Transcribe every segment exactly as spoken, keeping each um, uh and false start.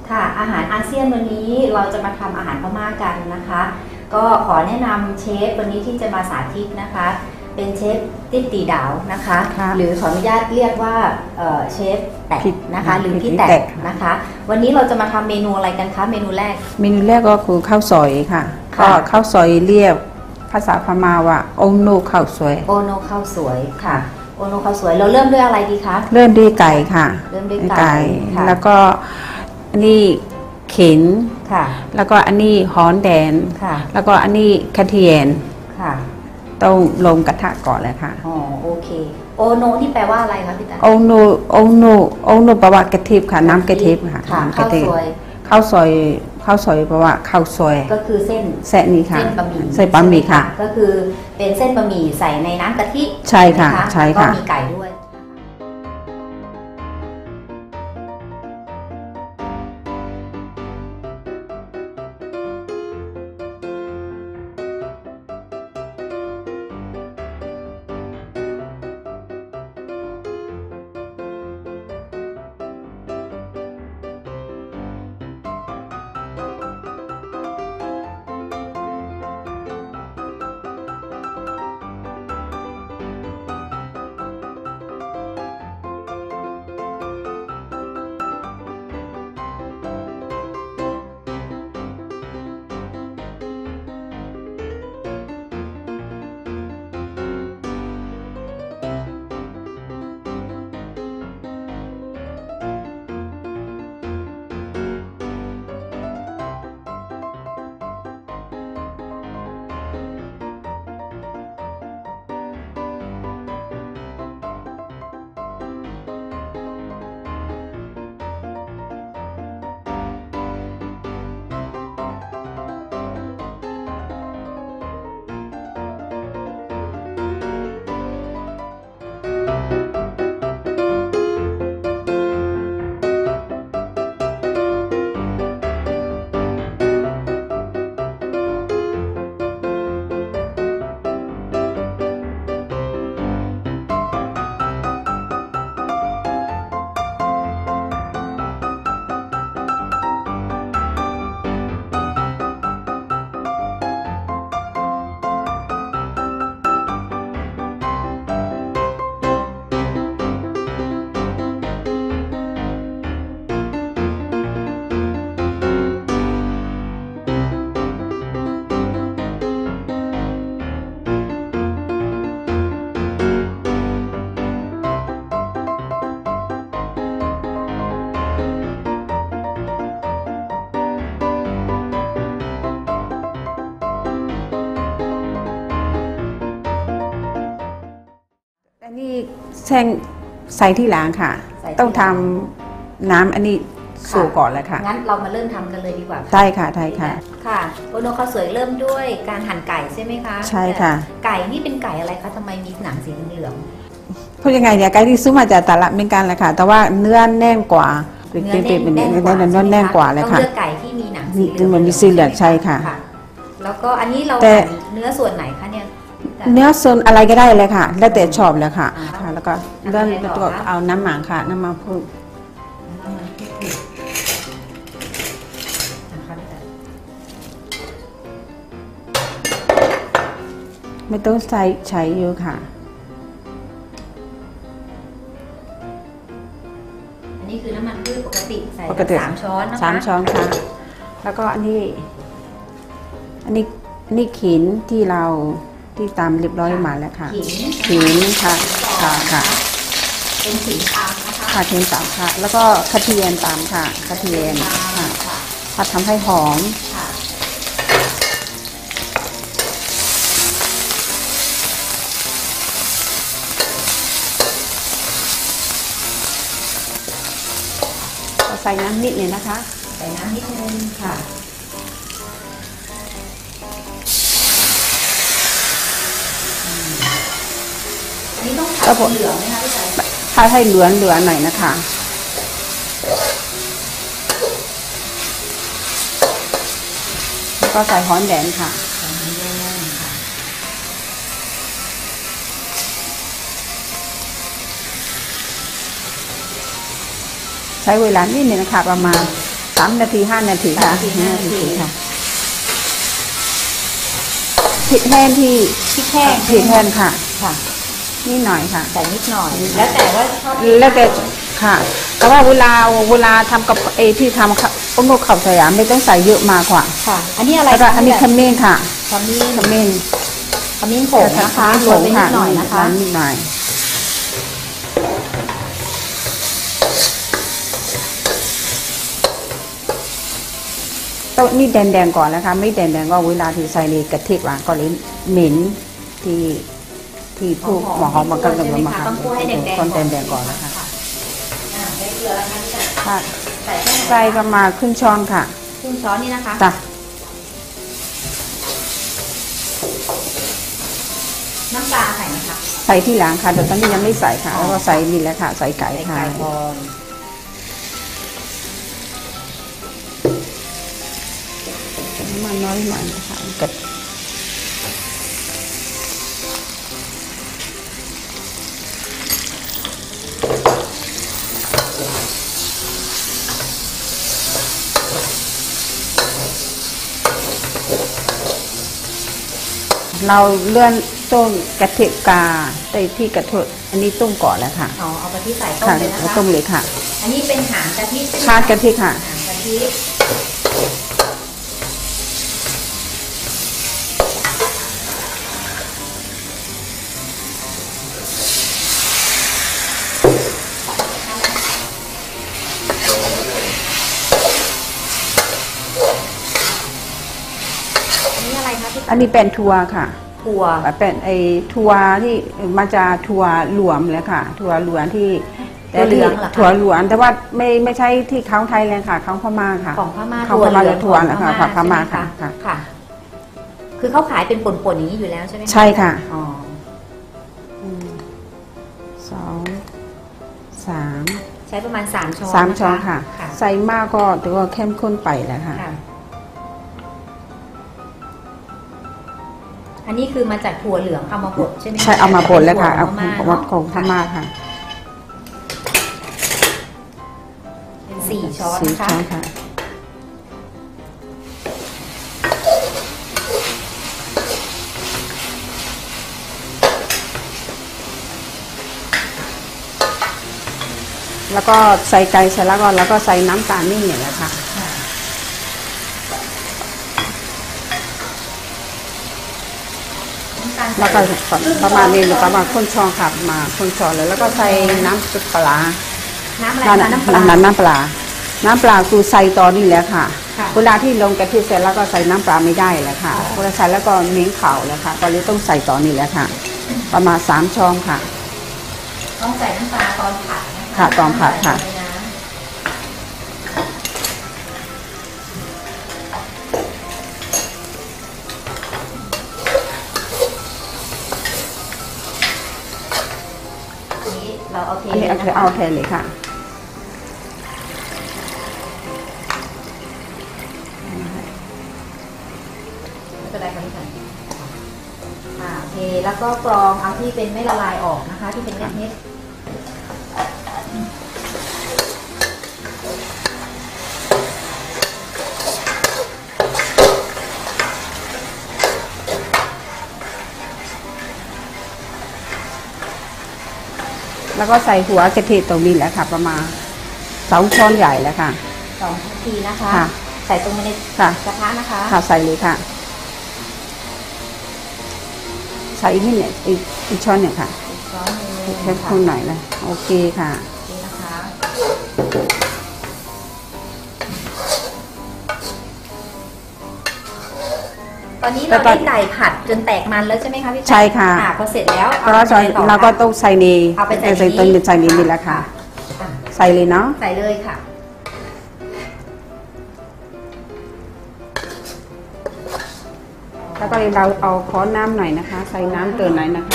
ค่ะอาหารอาเซียนวันนี้เราจะมาทำอาหารพม่ากันนะคะก็ขอแนะนำเชฟวันนี้ที่จะมาสาธิตนะคะเป็นเชฟติ๊ตีดาวนะคะหรือขออนุญาตเรียกว่าเชฟแตกนะคะหรือพี่แตกนะคะวันนี้เราจะมาทำเมนูอะไรกันคะเมนูแรกเมนูแรกก็คือข้าวซอยค่ะก็ข้าวซอยเรียกภาษาพม่าว่าโอโนข้าวสวยโอโนข้าวสวยค่ะโอโนข้าวสวยเราเริ่มด้วยอะไรดีคะเริ่มด้วยไก่ค่ะเริ่มด้วยไก่แล้วก็อันนี้เข็นค่ะแล้วก็อันนี้หอนแดนค่ะแล้วก็อันนี้กระเทียมค่ะต้องลงกระทะก่อนเลยค่ะอ๋อโอเคโอโนที่แปลว่าอะไรคะพี่ตาโอโนโอโนโอโนแปลว่ากระเทียมค่ะน้ำกระเทียมค่ะข้าวซอยข้าวซอยข้าวซอยแปลว่าข้าวซอยก็คือเส้นเส้นนี้ค่ะเส้นบะหมี่ใส่บะหมี่ค่ะก็คือเป็นเส้นบะหมี่ใส่ในน้ำกะทิใช่ค่ะใช่ค่ะก็มีไก่ด้วยอันนี้แช่งใส่ที่หลังค่ะต้องทำน้ำอันนี้สูก่อนเลยค่ะงั้นเรามาเริ่มทำกันเลยดีกว่าใช่ค่ะใช่ค่ะค่ะโอโนข้าวสวยเริ่มด้วยการหั่นไก่ใช่ไหมคะใช่ค่ะไก่นี่เป็นไก่อะไรคะทำไมมีหนังสีเหลืองพูดยังไงเนี่ยไก่ที่ซื้อมาจากตลาดเหมือนกันแหละค่ะแต่ว่าเนื้อแน่นกว่าเนื้อแน่นแน่นกว่าเนื้อแน่นกว่าเลยค่ะต้องเลือกไก่ที่มีหนังสีเหลืองมันมีสีเหลืองใช่ค่ะแล้วก็อันนี้เราหั่นเนื้อส่วนไหนคะเนี่ยเนื้อส่วนอะไรก็ได้เลยค่ะแล้วแต่ชอบเลยค่ะแล้วก็เริ่มตัวเอาน้ำหมักค่ะน้ำมันพืชไม่ต้องใส่ใช้เยอะค่ะอันนี้คือน้ำมันพืชปกติใส่สามช้อนนะคะสามช้อนค่ะแล้วก็อันนี้อันนี้อันนี้ขิงที่เราที่ตามเรียบร้อยมาแล้วค่ะขิงค่ะค่ะค่ะเป็นขิงตามนะคะค่ะขิงตามค่ะแล้วก็กระเทียมตามค่ะกระเทียมค่ะผัดทำให้หอมใส่น้ำนิดนึงนะคะใส่น้ำนิดนึงค่ะอันนี้ต้องผัดเหลืองไหมคะพี่ชายผัดให้เหลืองเหลืองหน่อยนะคะแล้วก็ใส่หอมแดงค่ะใช้เวลานิดนึงนะคะประมาณสามนาทีห้านาทีค่ะสามนาทีห้านาทีค่ะพริกแห้งที่พริกแห้งพริกแห้งค่ะค่ะนิดหน่อยค่ะใส่นิดหน่อย แล้วแต่ว่าชอบแล้วแต่ค่ะ แต่ว่าเวลาเวลาทำกับเอที่ทำข้าวต้มข้าวสยามไม่ต้องใส่เยอะมากกว่าค่ะ อันนี้อะไรแล้วก็อันนี้ขคะมิ้นค่ะขมิ้นขมิ้นขมิ้นผงนะคะโรยไปนิดหน่อยนะคะนิดหน่อยต้องนี่แดงๆก่อนนะคะไม่แดงๆก็เวลาที่ใส่ในกะทิหวานก็เลยเหม็นที่ที่ผู้หมอเขามากันกันมาต้องคั่วให้แดงๆก่อนแดงๆก่อนนะคะอ่าใส่เกลือแล้วคะพี่จ๋าค่ะใส่แค่ไหนใส่ประมาณครึ่งช้อนค่ะครึ่งช้อนนี่นะคะจ้ะน้ำปลาใส่ไหมคะใส่ที่หลังค่ะแต่ตอนนี้ยังไม่ใส่ค่ะแล้วก็ใส่นี่แหละค่ะใส่ไก่ใส่ค่ะไก่ก่อนน้ำมันน้อยหน่อยนะคะกับเราเลื่อนต้มกระเทียมกาได้ที่กระเทียมอันนี้ต้มก่อนแล้วค่ะอ๋อเอากะทิใส่ต้มค่ะเลยนะคะต้มเลยค่ะอันนี้เป็นหางกะทิใช่ไหมทานกะทิค่ะหางกะทิอันนี้อะไรคะพี่อันนี้เป็นทัวค่ะถั่วเป็นไอทัวที่มาจากทัวหลวมเลยค่ะ ทัวหลวมที่ถั่วเหลืองเหรอคะถั่วหลวมแต่ว่าไม่ไม่ใช่ที่เขาไทยเลยค่ะเขาพม่าค่ะของพม่าเขาพม่าจะถั่วของนะคะพม่าค่ะใช่ไหค่ะค่ะ คือเขาขายเป็นป่นๆอย่างนี้อยู่แล้วใช่ไหมคะใช่ค่ะอ๋อสองสามใช้ประมาณสามช้อนสามช้อนนค่ะค่ะใส่มากก็ถือว่าเข้มข้นไปแล้วค่ะค่ะ อันนี้คือมาจากถั่วเหลืองเอามาบดใช่ไหมคะใช่เอามาบดแล้วค่ะเอาเป็นขถั่วองพม่าของพม่าค่ะเป็นสี่ช้อนสี่นะคะช้อนค่ะ แล้วก็ใส่ไก่เสร็จแล้วก็แล้วก็ใส่น้ำตาลนี่เนี่ยแหละค่ะ แล้วก็ประมาณนี้ประมาณคนช้อนค่ะมาคนช้อนเลยแล้วก็ใส่น้ำปลาน้ำอะไรน้ำคะน้ำปลาน้ำน้ำปลา น้ำปลาคือใส่ตอนนี้แหละค่ะค่ะเวลาที่ลงกะทิเสร็จแล้วก็ใส่น้ำปลาไม่ได้แหละค่ะอ๋อเวลาใส่แล้วก็เม้งเข่าแล้วค่ะก็เลยต้องใส่ตอนนี้แหละค่ะ ประมาณสามช้อนค่ะต้องใส่น้ำปลาตอนผัดนะคะค่ะตอนผัดค่ะใส่ในน้ำอันนี้เราเอาเทอันนี้เลยเอานะเทคะเอาเทเลยค่ะไม่เป็นไรค่ะพี่ชายอ่าโอเคแล้วก็กรองเอาที่เป็นไม่ละลายออกนะคะ ที่เป็นเม็ดๆแล้วก็ใส่หัวกะทิตรงนี้แหละค่ะ ประมาณสองช้อนใหญ่แล้วค่ะสองนาทีนะคะค่ะใส่ตรงในค่ะกระทะนะคะค่ะใส่เลยค่ะ ใส่อีกนิดเนี่ยอีกอีกช้อนเนี่ยค่ะอีกช้อนหนึงแค่ข้นหน่อยนะโอเคค่ะนี่นะคะ ตอนนี้เราได้ไก่ผัดจนแตกมันแล้วใช่ไหมคะพี่ใช่ค่ะอ่าพอเสร็จแล้วเพราะว่าอไปต่อเราก็ค่ะต้องใส่ในเอาไปใส่ใส่ต้นใส่ในนี่แหละค่ะอ่ะใส่เลยเนาะใส่เลยค่ะแล้วก็เราเอาขอน้ำหน่อยนะคะ ใส่น้ำเติมหน่อยนะคะ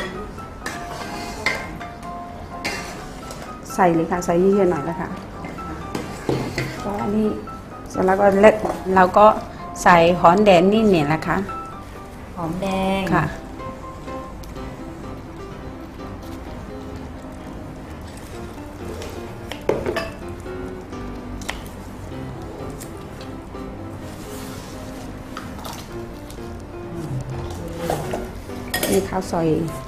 ใส่เลยค่ะ ใส่เยอะๆหน่อยนะคะก็อันนี้เสร็จแล้วก็เล็กเราก็ใส่หอมแดงนี่เนี่ยนะคะหอมแดงค่ะนนี้ข้าวซอย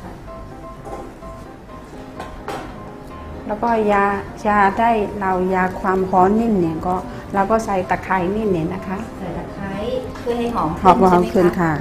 แล้วก็ยายาได้เรายาความร้อนนิ่มเนี่ยก็เราก็ใส่ตะไคร้นิ่มเนี่ยนะคะใส่ตะไคร้เพื่อให้หอมหอมหอมขึ้นค่ะ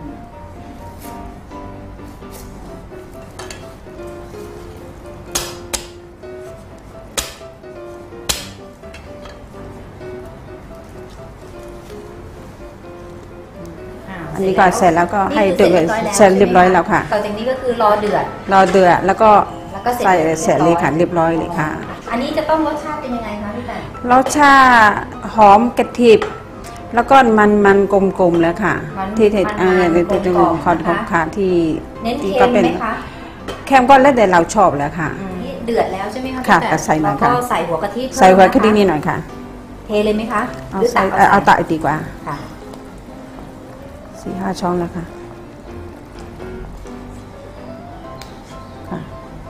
อันนี้ก็เสร็จแล้วก็ให้เดือดเสร็จเรียบร้อยแล้วค่ะต่อจากนี้ก็คือรอเดือดรอเดือดแล้วก็ใส่เสร็จเลยค่ะเรียบร้อยเลยค่ะอันนี้จะต้องรสชาติเป็นยังไงคะพี่แต่รสชาติหอมกระเทียมแล้วก็มันมันกลมๆแล้วค่ะที่เทอ่าที่ที่คอนของค่ะที่ที่ก็เป็นแคมก็แล้วแต่เราชอบแล้วค่ะเดือดแล้วใช่ไหมคะค่ะใส่หน่อยค่ะก็ใส่หัวกะทิใส่หัวกะทินี่หน่อยค่ะเทเลยไหมคะเอาใส่เอาตักดีกว่าค่ะสี่ห้าช้อนแล้วค่ะค่ะ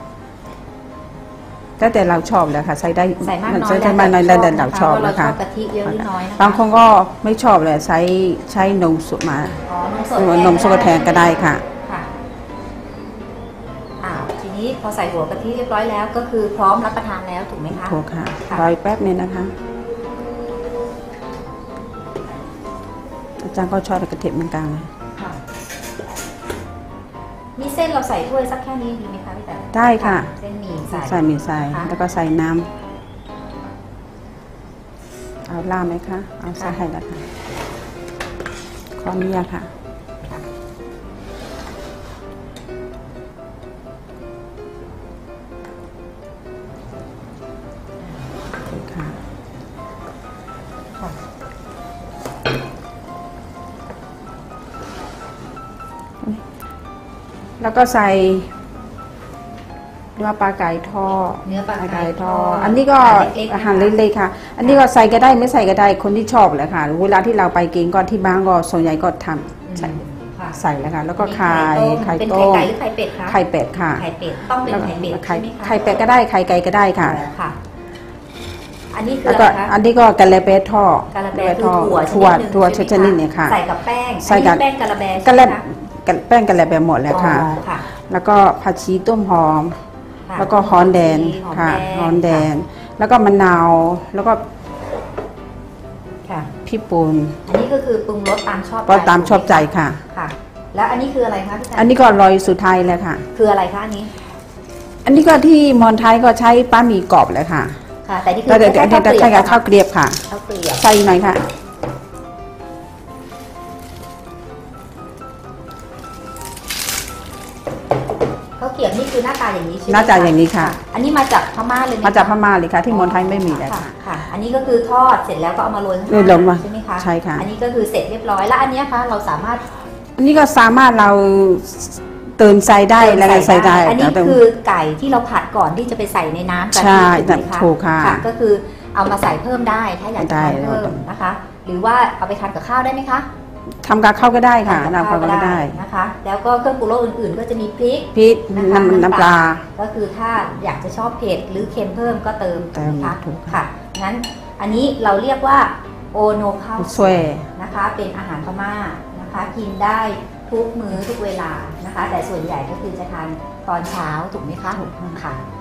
แล้วแต่เราชอบแล้วค่ะใส่ได้ใส่มากน้อยใส่มากน้อยแล้วแต่เราชอบนะคะกะทิเยอะหรือน้อยบางคนก็ไม่ชอบเลยใช้ใช้นมสดมาอ๋อนมสดแทนก็ได้ค่ะค่ะอ้าวทีนี้พอใส่หัวกะทิเรียบร้อยแล้วก็คือพร้อมรับประทานแล้วถูกไหมคะถูกค่ะรอแป๊บนึงนะคะอาจารย์ก็ชอบกระเทียมเหมือนกันค่ะมีเส้นเราใส่ถ้วยสักแค่นี้ดีไหมคะพี่แต่ได้ค่ะเส้นหมี่ใส่ใส่หมี่ใส่แล้วก็ใส่น้ำเอาล่าไหมคะเอาใส่ให้แล้วค่ะขออนุญาตค่ะแล้วก็ใส่เนื้อปลาไก่ทอดเนื้อปลาไก่ทอดอันนี้ก็อาหารเล็กๆค่ะอันนี้ก็ใส่ก็ได้ไม่ใส่ก็ได้คนที่ชอบเลยค่ะเวลาที่เราไปกินก็ที่บ้านก็ส่วนใหญ่ก็ทำใส่ใส่แล้วค่ะแล้วก็ไข่ไข่ต้มไข่ไก่หรือไข่เป็ดคะไข่เป็ดค่ะไข่เป็ดต้องเป็นไข่เป็ดใช่ไหมคะไข่เป็ดก็ได้ไข่ไก่ก็ได้ค่ะอันนี้คืออะไรคะอันนี้ก็กะละแบทอดกะละแบถั่วถั่วถั่วชนิดนี้ค่ะใส่กับแป้งใส่กับแป้งกะละแบกะละแป้งกะละแบหมดแล้วค่ะแล้วก็ผักชีต้มหอมแล้วก็หอมแดงค่ะหอมแดงแล้วก็มะนาวแล้วก็พริกป่นอันนี้ก็คือปรุงรสตามชอบก็ตามชอบใจค่ะค่ะแล้วอันนี้คืออะไรคะพี่จันอันนี้ก็ลอยสุดท้ายแล้วค่ะคืออะไรคะอันนี้อันนี้ก็ที่มอนไทยก็ใช้ป้าหมี่กรอบเลยค่ะค่ะแต่นี่คือใช้กับข้าวเกลียบค่ะข้าวเกลียบใส่หน่อยค่ะข้าวเกรียบนี่คือหน้าตาอย่างนี้ใช่ไหมหน้าตาอย่างนี้ค่ะอันนี้มาจากพม่าเลยมาจากพม่าเลยค่ะที่มณฑลไม่มีเลยค่ะค่ะอันนี้ก็คือทอดเสร็จแล้วก็เอามาโรยข้างบนใช่ไหมคะใช่ค่ะอันนี้ก็คือเสร็จเรียบร้อยแล้วอันนี้คะเราสามารถอันนี้ก็สามารถเราเติมใส่ได้แล้วใส่ได้อันนี้คือไก่ที่เราผัดก่อนที่จะไปใส่ในน้ำใช่ถูกค่ะก็คือเอามาใส่เพิ่มได้ถ้าอยากจะทานเพิ่มนะคะหรือว่าเอาไปทานกับข้าวได้ไหมคะทำกับข้าวก็ได้ค่ะทำกับข้าวก็ได้นะคะแล้วก็เครื่องปรุงรสอื่นๆก็จะมีพริกพริกน้ำน้ำปลาก็คือถ้าอยากจะชอบเผ็ดหรือเค็มเพิ่มก็เติมนะคะค่ะงั้นอันนี้เราเรียกว่าโอโนข้าวสวยนะคะเป็นอาหารพม่านะคะกินได้ทุกมื้อทุกเวลานะคะแต่ส่วนใหญ่ก็คือจะทานตอนเช้าถูกไหมคะค่ะ